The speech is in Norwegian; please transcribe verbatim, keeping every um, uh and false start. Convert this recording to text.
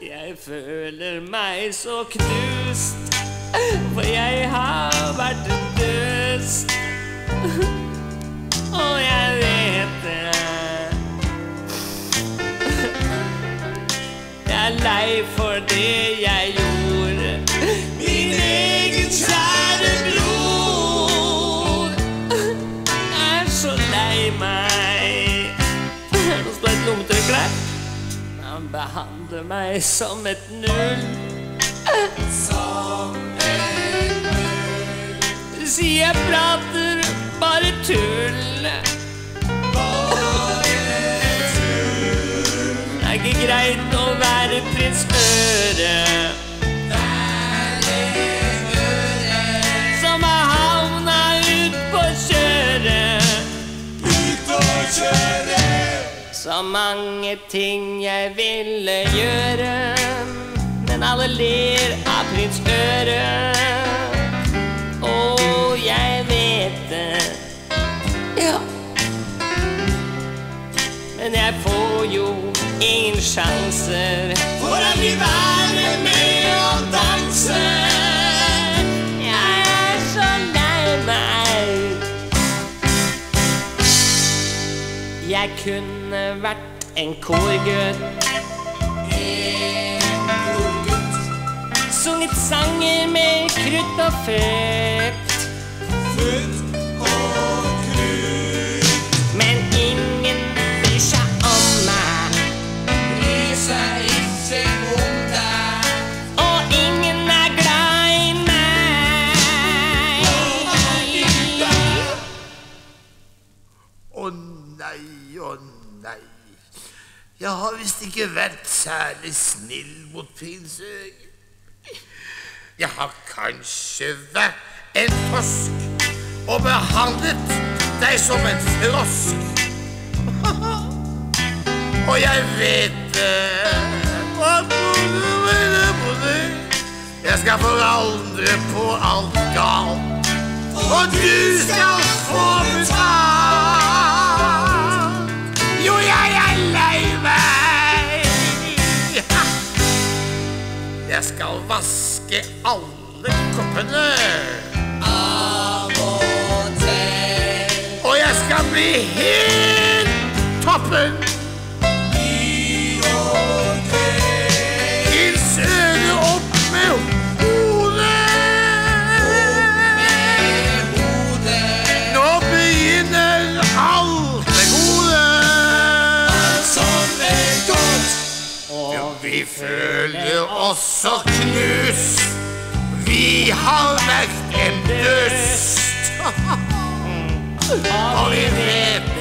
Jeg føler meg så knust, for jeg har vært en døst. Og jeg vet det. Jeg er lei for det jeg gjorde. Min egen kjære bror. Jeg er så lei meg. Nå står et lommetørkle der. Han behandler meg som et null. Som et null. Sier jeg prater bare tull. Bare tull. Det er ikke greit å være prins Øre. Være Øre. Som har havna ut på kjøret. Ut på kjøret. Så mange ting jeg ville gjøre, men alle ler av prins Øre. Og jeg vet det. Ja. Men jeg får jo ingen sjanser, for jeg vil være med og danse. Jeg er så lei meg. Jeg kunne vært en korgutt. En korgutt. Sunget sanger med krutt og frukt. Frukt og krutt. Men ingen bryr seg om meg. Bryr seg ikke om deg. Og ingen er glad i meg. Å nei, å nei. Jeg har visst ikke vært særlig snill mot prins Øye. Jeg har kanskje vært en tosk og behandlet deg som en frosk. Og jeg vet det. Jeg skal forandre på alt galt, og du skal få betalt. Jo, jeg er lei meg. Jeg skal vaske alle koppene av og til, og jeg skal bli helt toppen. I og til. Prins Øre opp med hodet. Nå begynner alt det gode. Alt som er godt. Og vi føler oss så knust. Vi har vært en døst. Og vi vet